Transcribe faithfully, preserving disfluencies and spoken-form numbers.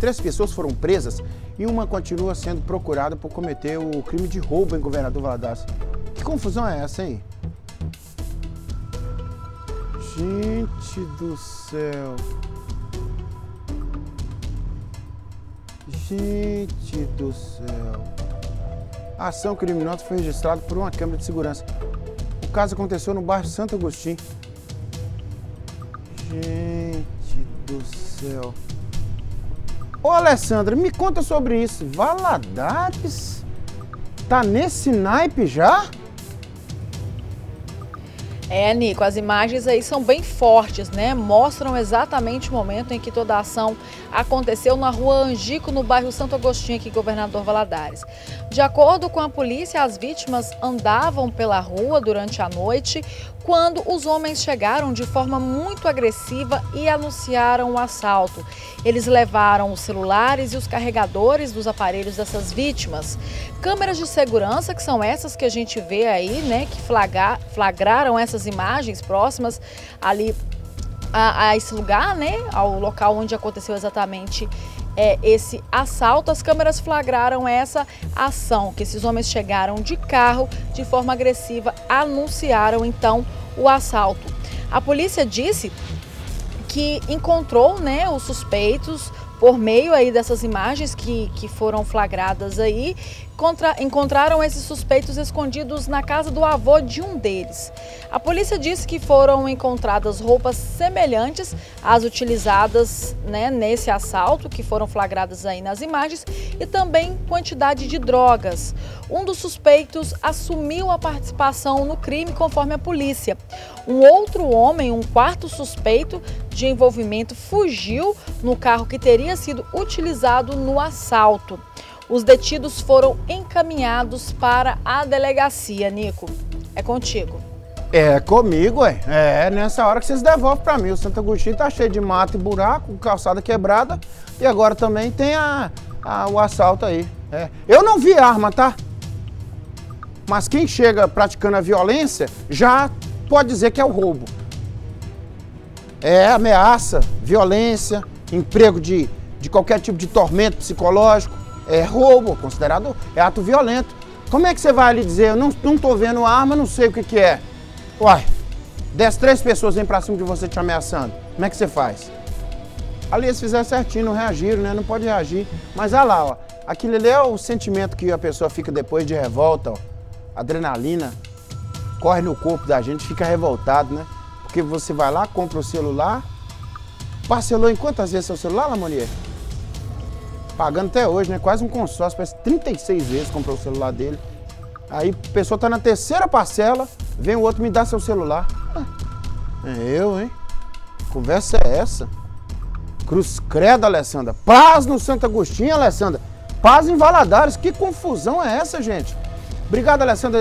Três pessoas foram presas e uma continua sendo procurada por cometer o crime de roubo em Governador Valadares. Que confusão é essa, hein? Gente do céu. Gente do céu. A ação criminosa foi registrada por uma câmera de segurança. O caso aconteceu no bairro Santo Agostinho. Gente do céu. Ô Alessandra, me conta sobre isso. Valadares? Tá nesse naipe já? É, Nico, as imagens aí são bem fortes, né? Mostram exatamente o momento em que toda a ação aconteceu na rua Angico, no bairro Santo Agostinho, aqui em Governador Valadares. De acordo com a polícia, as vítimas andavam pela rua durante a noite quando os homens chegaram de forma muito agressiva e anunciaram o assalto. Eles levaram os celulares e os carregadores dos aparelhos dessas vítimas. Câmeras de segurança, que são essas que a gente vê aí, né, que flagra, flagraram essas imagens próximas ali a, a esse lugar, né, ao local onde aconteceu exatamente é, esse assalto. As câmeras flagraram essa ação, que esses homens chegaram de carro de forma agressiva, anunciaram então o assalto. A polícia disse que encontrou, né, os suspeitos por meio aí dessas imagens que, que foram flagradas aí. Contra, encontraram esses suspeitos escondidos na casa do avô de um deles. A polícia disse que foram encontradas roupas semelhantes às utilizadas, né, nesse assalto, que foram flagradas aí nas imagens, e também quantidade de drogas. Um dos suspeitos assumiu a participação no crime, conforme a polícia. Um outro homem, um quarto suspeito de envolvimento, fugiu no carro que teria sido utilizado no assalto. Os detidos foram encaminhados para a delegacia. Nico, é contigo. É comigo, ué. É nessa hora que vocês devolvem pra mim. O Santo Agostinho tá cheio de mato e buraco, calçada quebrada, e agora também tem a, a, o assalto aí. É. Eu não vi arma, tá? Mas quem chega praticando a violência já pode dizer que é o roubo. É ameaça, violência, emprego de, de qualquer tipo de tormento psicológico. É roubo, considerado é ato violento. Como é que você vai ali dizer, eu não, não tô vendo arma, não sei o que que é? Uai, dez, três pessoas vêm pra cima de você te ameaçando, como é que você faz? Ali eles fizeram certinho, não reagiram, né? Não pode reagir. Mas olha lá, ó, aquilo ali é o sentimento que a pessoa fica depois de revolta, ó. Adrenalina corre no corpo da gente, fica revoltado, né? Porque você vai lá, compra o celular, parcelou em quantas vezes seu celular, Lamonier? Pagando até hoje, né? Quase um consórcio, parece trinta e seis vezes comprou o celular dele. Aí a pessoa tá na terceira parcela, vem o outro me dá seu celular. É eu, hein? Conversa é essa? Cruz credo, Alessandra. Paz no Santo Agostinho, Alessandra. Paz em Valadares. Que confusão é essa, gente? Obrigado, Alessandra.